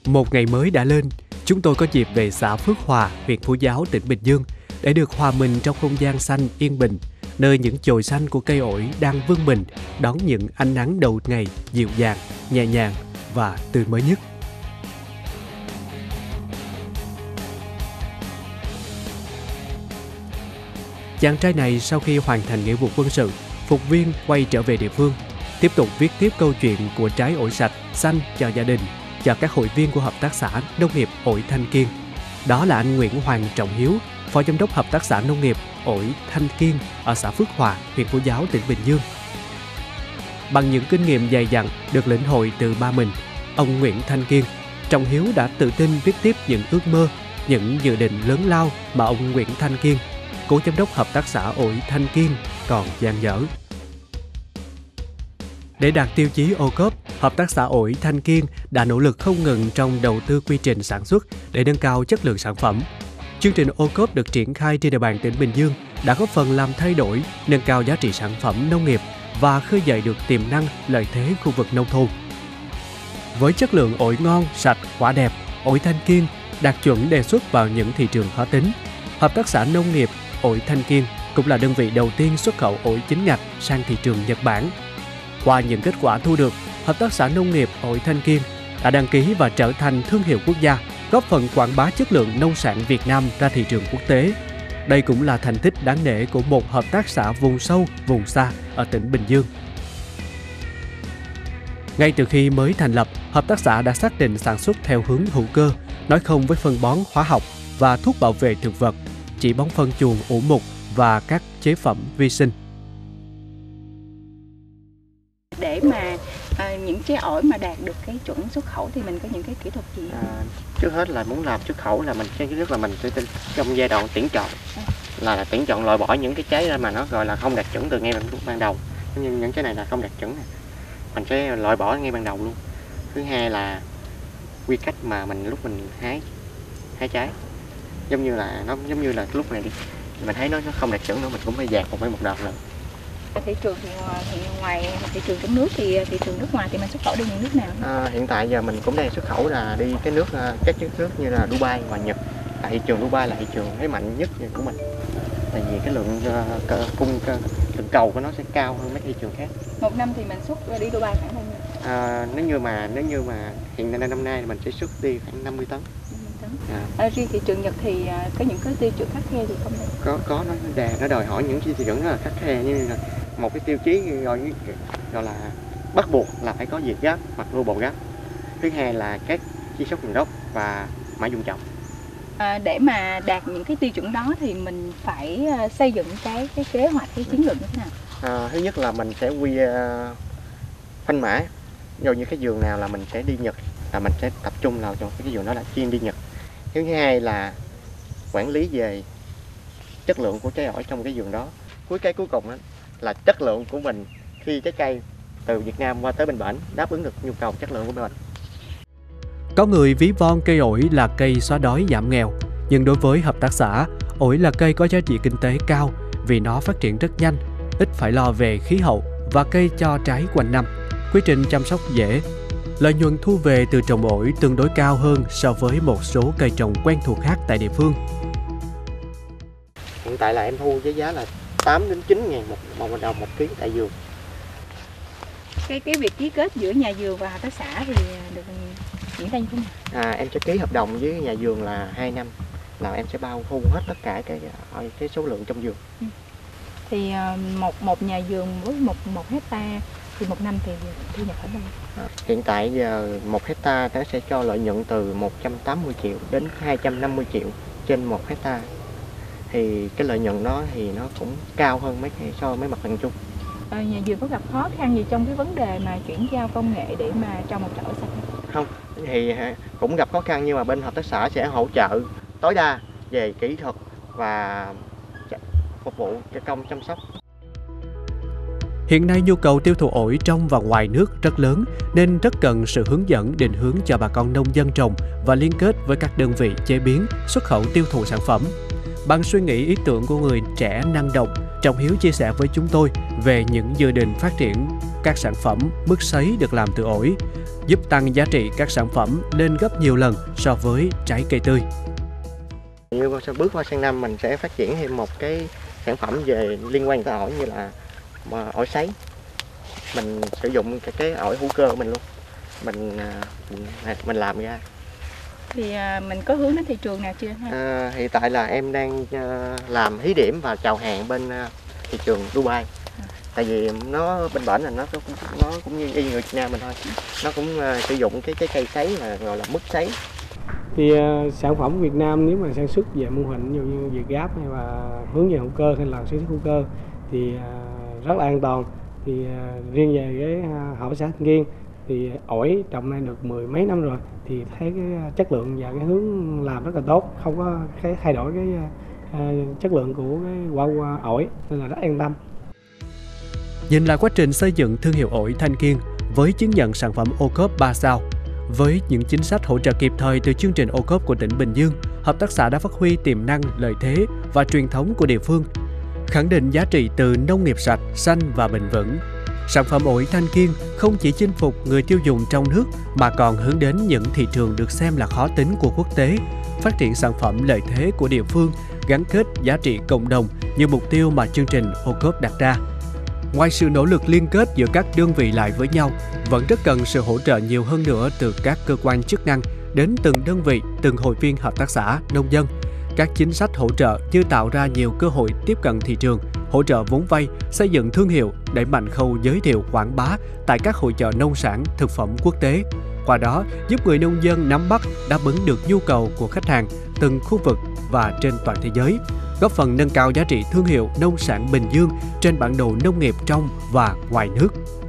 Một ngày mới đã lên, chúng tôi có dịp về xã Phước Hòa, huyện Phú Giáo, tỉnh Bình Dương để được hòa mình trong không gian xanh yên bình, nơi những chồi xanh của cây ổi đang vươn mình đón những ánh nắng đầu ngày dịu dàng, nhẹ nhàng và tươi mới nhất. Chàng trai này sau khi hoàn thành nghĩa vụ quân sự, phục viên quay trở về địa phương, tiếp tục viết tiếp câu chuyện của trái ổi sạch, xanh cho gia đình, cho các hội viên của Hợp tác xã Nông nghiệp ổi Thanh Kiên. Đó là anh Nguyễn Hoàng Trọng Hiếu, Phó Giám đốc Hợp tác xã Nông nghiệp ổi Thanh Kiên ở xã Phước Hòa, huyện Phú Giáo, tỉnh Bình Dương. Bằng những kinh nghiệm dày dặn được lĩnh hội từ ba mình, ông Nguyễn Thanh Kiên, Trọng Hiếu đã tự tin viết tiếp những ước mơ, những dự định lớn lao mà ông Nguyễn Thanh Kiên, Cố Giám đốc Hợp tác xã ổi Thanh Kiên còn dang dở. Để đạt tiêu chí ô cốp, Hợp tác xã ổi Thanh Kiên đã nỗ lực không ngừng trong đầu tư quy trình sản xuất để nâng cao chất lượng sản phẩm. Chương trình ô cốp được triển khai trên địa bàn tỉnh Bình Dương đã góp phần làm thay đổi, nâng cao giá trị sản phẩm nông nghiệp và khơi dậy được tiềm năng lợi thế khu vực nông thôn. Với chất lượng ổi ngon, sạch, quả đẹp, ổi Thanh Kiên đạt chuẩn đề xuất vào những thị trường khó tính. Hợp tác xã Nông nghiệp ổi Thanh Kiên cũng là đơn vị đầu tiên xuất khẩu ổi chính ngạch sang thị trường Nhật Bản. Qua những kết quả thu được, Hợp tác xã Nông nghiệp ổi Thanh Kiên đã đăng ký và trở thành thương hiệu quốc gia, góp phần quảng bá chất lượng nông sản Việt Nam ra thị trường quốc tế. Đây cũng là thành tích đáng nể của một hợp tác xã vùng sâu, vùng xa ở tỉnh Bình Dương. Ngay từ khi mới thành lập, hợp tác xã đã xác định sản xuất theo hướng hữu cơ, nói không với phân bón hóa học và thuốc bảo vệ thực vật, chỉ bón phân chuồng ủ mục và các chế phẩm vi sinh. Để mà những trái ổi mà đạt được cái chuẩn xuất khẩu thì mình có những cái kỹ thuật gì? Trước hết là muốn làm xuất khẩu là mình thứ nhất là mình sẽ trong giai đoạn tuyển chọn, là tuyển chọn loại bỏ những cái trái ra mà nó gọi là không đạt chuẩn từ ngay lúc ban đầu. Nhưng những cái này là không đạt chuẩn này, mình sẽ loại bỏ ngay ban đầu luôn. Thứ hai là quy cách mà lúc mình hái trái, giống như là lúc này đi mình thấy nó không đạt chuẩn nữa, mình cũng phải dạt một đợt nữa. Thị trường thì ngoài thị trường trong nước thì thị trường nước ngoài thì mình xuất khẩu đi những nước nào? Hiện tại giờ mình cũng đang xuất khẩu là đi các nước như là Dubai và Nhật. Tại thị trường Dubai là thị trường thế mạnh nhất của mình. Tại vì cái lượng lượng cầu của nó sẽ cao hơn mấy thị trường khác. Một năm thì mình xuất đi Dubai khoảng bao nhiêu? Nếu như mà hiện nay năm nay mình sẽ xuất đi khoảng 50 tấn. Riêng thị trường Nhật thì có những cái tiêu chuẩn khắt khe gì không? Có nó đòi hỏi những tiêu chuẩn rất là khắt khe, như là một cái tiêu chí gọi là bắt buộc là phải có việt gáp hoặc global gap. Thứ hai là các chi xuất nguồn gốc và mã dùng trồng. Để mà đạt những cái tiêu chuẩn đó thì mình phải xây dựng cái kế hoạch, cái chiến lược như thế nào? Thứ nhất là mình sẽ phanh mã, dù như cái vườn nào là mình sẽ đi Nhật là mình sẽ tập trung vào trong cái vườn đó là chuyên đi Nhật. Thứ hai là quản lý về chất lượng của trái ổi trong cái vườn đó. Cuối cùng đó là chất lượng của mình khi trái cây từ Việt Nam qua tới bên bển đáp ứng được nhu cầu chất lượng của mình. Có người ví von cây ổi là cây xóa đói giảm nghèo, nhưng đối với hợp tác xã, ổi là cây có giá trị kinh tế cao vì nó phát triển rất nhanh, ít phải lo về khí hậu và cây cho trái quanh năm. Quy trình chăm sóc dễ. Lợi nhuận thu về từ trồng ổi tương đối cao hơn so với một số cây trồng quen thuộc khác tại địa phương. Hiện tại là em thu với giá là 8 đến 9 ngàn một đồng một ký tại vườn. Cái việc ký kết giữa nhà vườn và hợp tác xã thì được diễn ra như thế nào? Em sẽ ký hợp đồng với nhà vườn là 2 năm, là em sẽ bao thu hết tất cả cái số lượng trong vườn. Thì một nhà vườn với một hecta thì một năm thì thu nhập ở đâu? Hiện tại giờ 1 hecta nó sẽ cho lợi nhuận từ 180 triệu đến 250 triệu trên 1 hecta. Thì cái lợi nhuận đó thì nó cũng cao hơn so với mặt bằng chung. Nhà vườn có gặp khó khăn gì trong cái vấn đề mà chuyển giao công nghệ để mà trồng một chậu sạch không? Thì cũng gặp khó khăn, nhưng mà bên hợp tác xã sẽ hỗ trợ tối đa về kỹ thuật và phục vụ cho công chăm sóc. Hiện nay nhu cầu tiêu thụ ổi trong và ngoài nước rất lớn nên rất cần sự hướng dẫn định hướng cho bà con nông dân trồng và liên kết với các đơn vị chế biến, xuất khẩu tiêu thụ sản phẩm. Bằng suy nghĩ ý tưởng của người trẻ năng động, Trọng Hiếu chia sẻ với chúng tôi về những dự định phát triển các sản phẩm mứt sấy được làm từ ổi, giúp tăng giá trị các sản phẩm lên gấp nhiều lần so với trái cây tươi. Như bước qua sang năm mình sẽ phát triển thêm một cái sản phẩm về liên quan tới ổi như là ổi sấy. Mình sử dụng cái ổi hữu cơ của mình luôn. Mình làm ra. Thì mình có hướng đến thị trường nào chưa ha? Hiện tại là em đang làm thí điểm và chào hàng bên thị trường Dubai. Tại vì nó bên bển là nó cũng như y người Việt Nam mình thôi. Nó cũng sử dụng cái cây sấy là gọi là mứt sấy. Thì sản phẩm Việt Nam nếu mà sản xuất về mô hình ví dụ như Việt Gáp hay là hướng về hữu cơ hay là sản xuất hữu cơ thì rất là an toàn. Thì riêng về cái hợp tác xã Thanh Kiên thì ổi trồng nay được 10 mấy năm rồi thì thấy cái chất lượng và cái hướng làm rất là tốt, không có cái thay đổi cái chất lượng của cái quả ổi nên là rất an tâm. Nhìn lại quá trình xây dựng thương hiệu ổi Thanh Kiên với chứng nhận sản phẩm ô cốp 3 sao, với những chính sách hỗ trợ kịp thời từ chương trình ô cốp của tỉnh Bình Dương, hợp tác xã đã phát huy tiềm năng, lợi thế và truyền thống của địa phương, khẳng định giá trị từ nông nghiệp sạch, xanh và bền vững. Sản phẩm ổi Thanh Kiên không chỉ chinh phục người tiêu dùng trong nước mà còn hướng đến những thị trường được xem là khó tính của quốc tế, phát triển sản phẩm lợi thế của địa phương, gắn kết giá trị cộng đồng như mục tiêu mà chương trình ô cốp đặt ra. Ngoài sự nỗ lực liên kết giữa các đơn vị lại với nhau, vẫn rất cần sự hỗ trợ nhiều hơn nữa từ các cơ quan chức năng đến từng đơn vị, từng hội viên hợp tác xã, nông dân. Các chính sách hỗ trợ như tạo ra nhiều cơ hội tiếp cận thị trường, hỗ trợ vốn vay, xây dựng thương hiệu, đẩy mạnh khâu giới thiệu quảng bá tại các hội chợ nông sản, thực phẩm quốc tế. Qua đó, giúp người nông dân nắm bắt, đáp ứng được nhu cầu của khách hàng từng khu vực và trên toàn thế giới, góp phần nâng cao giá trị thương hiệu nông sản Bình Dương trên bản đồ nông nghiệp trong và ngoài nước.